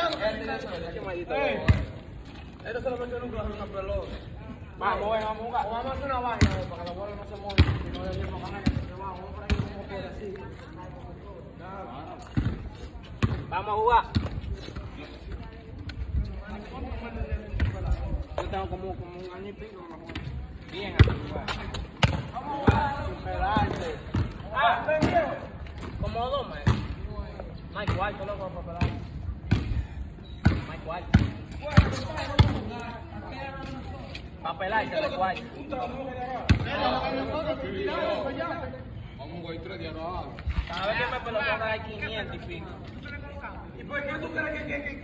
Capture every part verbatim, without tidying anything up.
Esto se lo metió nunca en una pelota. Vamos, ven, vamos a jugar. Vamos a hacer una vaina para que la bola no se monte. Si no, yo no ganar. Vamos por ahí como por así. Vamos a jugar. Yo tengo como, como un año y pico. Bien, así. Vamos a jugar. Superarte. Ah, ven, viejo. Como dos meses. No hay cuarto, loco, para pelar. No hay cuarto. Para pelar y se le cuarto. Vamos a jugar tres días abajo. Cada vez que me pelotón hay quinientos y pico. ¿Y por qué tú crees que... que, que...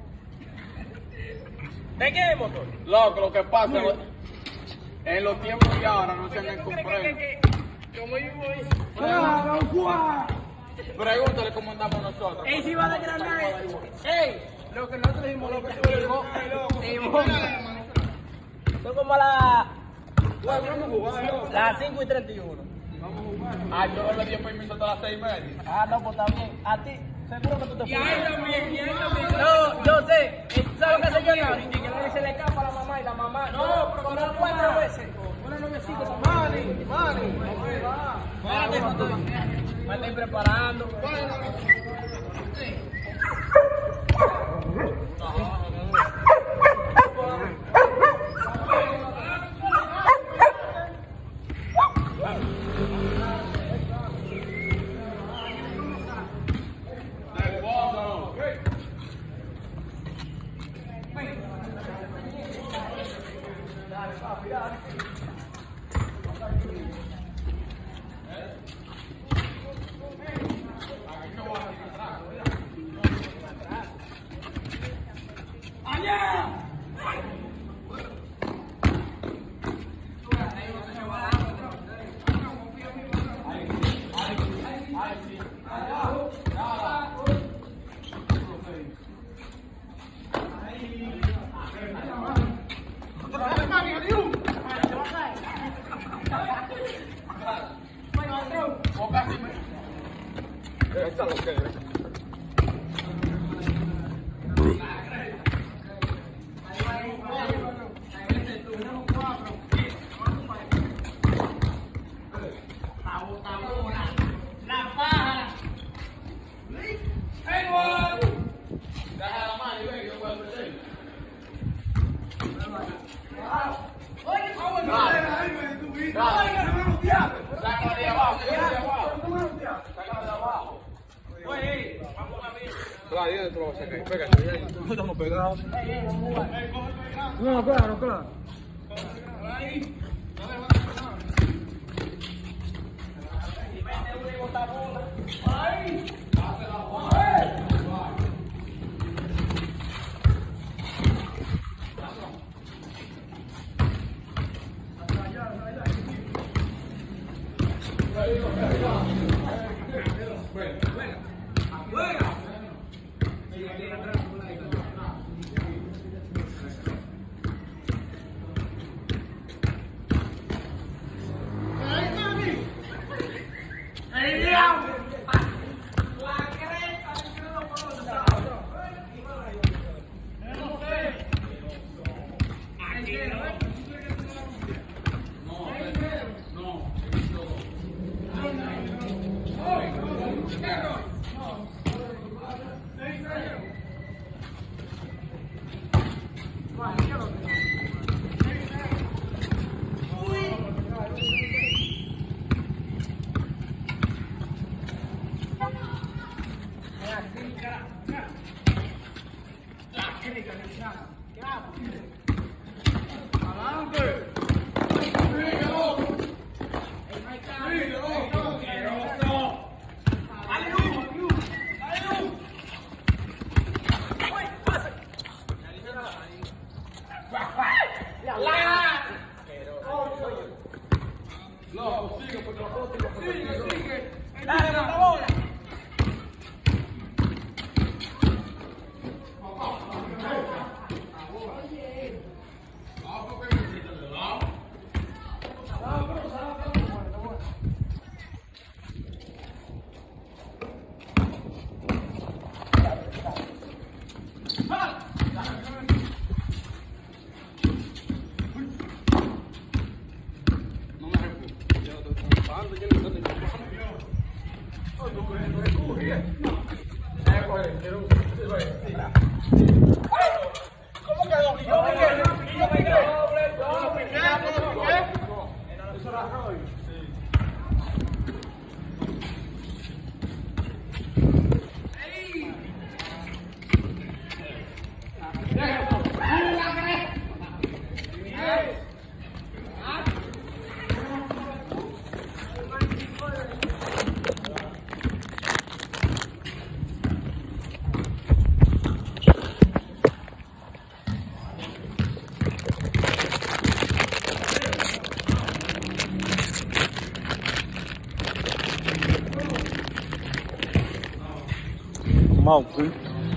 ¿De qué es motor? Loco, lo que pasa en los tiempos de ahora no se me comprende. Como yo voy. ¡Claro, Juan! Pregúntale cómo andamos nosotros. Ey, si va de Granada. Ey, lo que nosotros dijimos, lo que dijimos. Dijimos. Son como las. Las cinco y treinta y uno. Ay, yo le di permiso hasta las seis y media. Ah, no, pues está bien. A ti, seguro que tú te Y a él también, y a él también. No, yo sé. ¿Sabes lo que hace yo? Que se le escapa a la mamá y la mamá. No, pero como cuatro veces. Una novecita. Mani, mani. Espérate, me estoy preparando. No, claro, claro. ¿Cómo quedó? ¿Y yo piqué? ¿Y yo piqué? Yo lo piqué, yo lo piqué. Eso era Roy. Malcolm.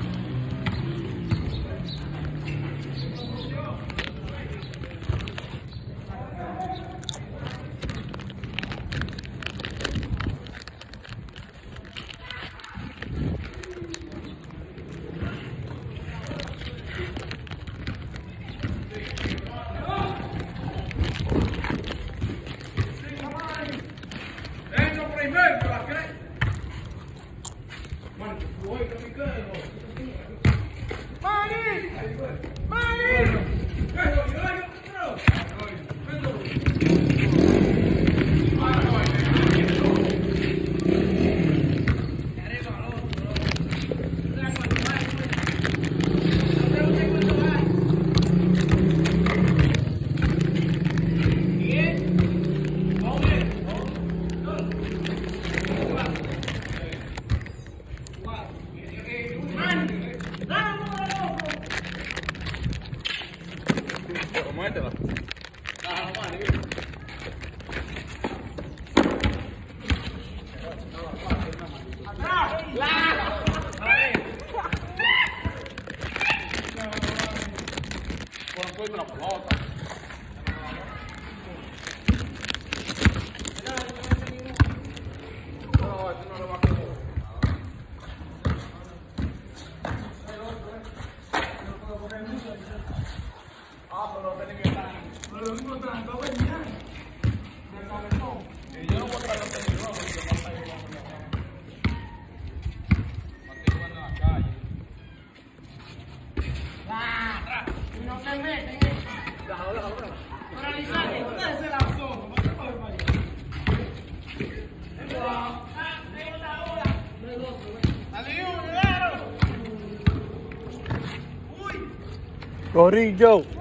Muétela. Por supuesto la pelota. No, eso no lo va a coger. Ah, pero tenés que estar. Pero lo mismo tanto, ven ya. Me calentó. Y yo no voy a estar en el rojo porque no está igual. Aquí jugando en la calle. Ah, y no se meten. Déjalo, déjalo, déjalo. Paralizate, usted se lanzó. No se puede fallar. Corillo.